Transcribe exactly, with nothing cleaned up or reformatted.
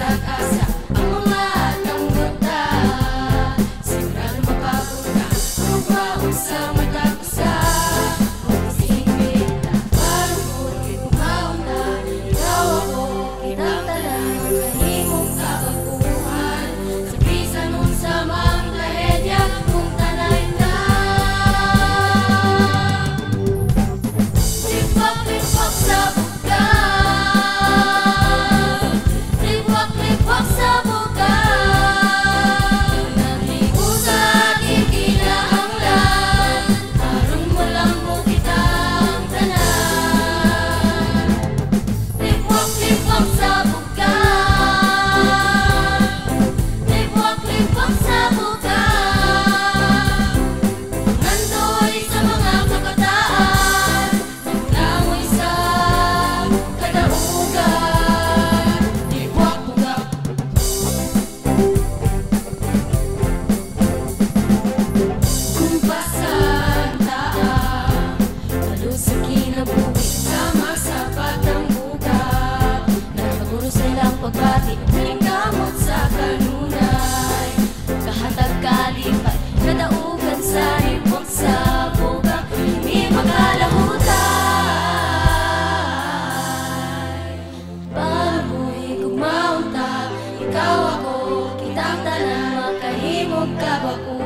asa ang mga tangguta. Sigurado makapunta Ugmaon sa mata ko sa pag-isipin. Parang porket umaon na ikaw ako, kitang tanan kahimong kabaguhan. Sa bisan nun sa mga trahedya kung tanay na. Lipak-lipak sa buka, lipak-lipak sa buka, naligo sa gikinahanglan, aron mo lang mo kitang tanan. Lipak-lipak sa buka, lipak-lipak sa buka, nandoy sa mga kabataan, naglangoy sa kadaugan. Liwak-bugak, kung pasan taang malusog kinabuhi, sama sa batang bugat. Nagpaguro sa ilang pagbati, nalingkamot sa kanunay. Kahatag kalipay, kadaugan sa ibang sa bugang, hindi makalahutay. Pangbuhi kung maunta, ikaw ako, kitang tanan makahimog kabakuhan.